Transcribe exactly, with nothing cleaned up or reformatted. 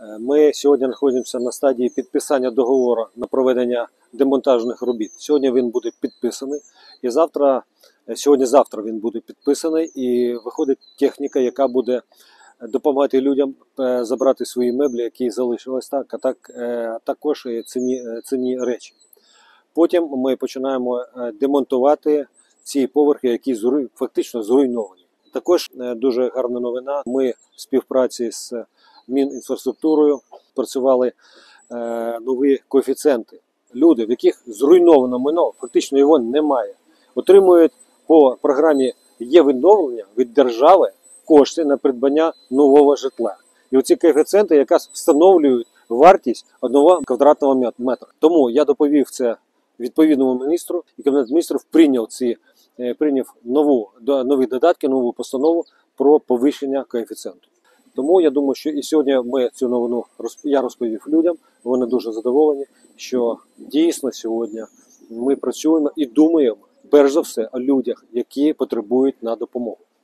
Ми сьогодні знаходимося на стадії підписання договору на проведення демонтажних робіт. Сьогодні він буде підписаний і завтра, сьогодні-завтра він буде підписаний і виходить техніка, яка буде допомагати людям забрати свої меблі, які залишились, так, а так, а також цінні, цінні речі. Потім ми починаємо демонтувати ці поверхи, які фактично зруйновані. Також дуже гарна новина. Ми в співпраці з Мінінфраструктурою працювали е, нові коефіцієнти. Люди, в яких зруйновано майно, фактично його немає, отримують по програмі «Є відновлення» від держави кошти на придбання нового житла. І оці коефіцієнти якраз встановлюють вартість одного квадратного метра. Тому я доповів це відповідному міністру, і Кабінет міністрів прийняв ці прийняв нову нові додатки, нову постанову про підвищення коефіцієнту. Тому я думаю, що і сьогодні ми цю новину я розповів людям, вони дуже задоволені, що дійсно сьогодні ми працюємо і думаємо, перш за все, о людях, які потребують на допомогу.